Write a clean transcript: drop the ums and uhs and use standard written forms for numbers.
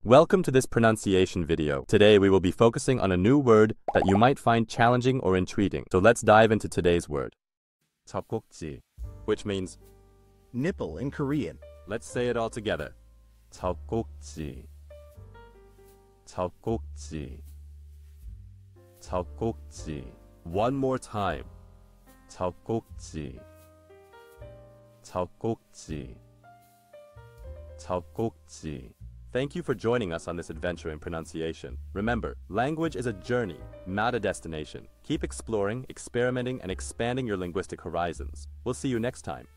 Welcome to this pronunciation video. Today we will be focusing on a new word that you might find challenging or intriguing. So let's dive into today's word. jeotkkokji, which means nipple in Korean. let's say it all together. jeotkkokji. jeotkkokji. jeotkkokji. One more time. jeotkkokji. jeotkkokji. jeotkkokji. Thank you for joining us on this adventure in pronunciation. Remember, language is a journey, not a destination. Keep exploring, experimenting, and expanding your linguistic horizons. We'll see you next time.